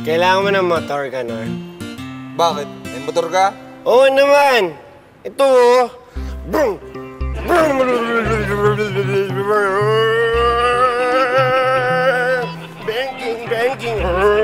Kailangan mo ng motor, Kanor. Bakit? May motor ka? Oo naman! Ito, oh! Brum! Brum! Banking, banking!